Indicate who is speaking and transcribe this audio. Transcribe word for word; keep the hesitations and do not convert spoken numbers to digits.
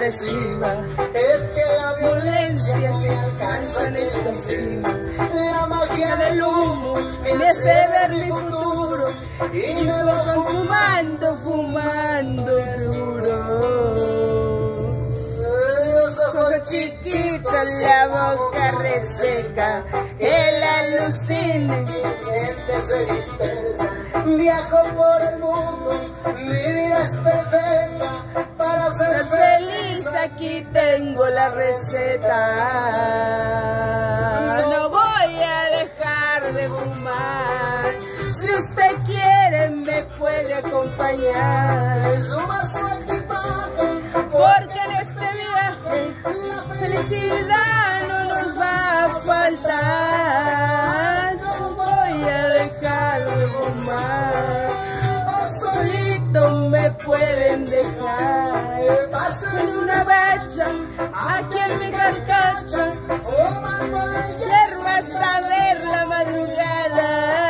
Speaker 1: reciba, es que la violencia me alcanza en esta cima. La magia del humo me hace ver mi futuro y me voy fumando, fumando duro. Los ojos chiquitos, la boca reseca, el alucine, mi mente se dispersa. Viajo por el mundo, mi vida es perfecta. Para ser feliz aquí tengo la receta. No voy a dejar de fumar. Si usted quiere me puede acompañar. Suma su equipaje, porque en este viaje la felicidad no nos va a faltar. No voy a dejar de fumar, o solito me pueden dejar. Pasen una bacha aquí en mi carcacha, fumando la hierba hasta ver la madrugada.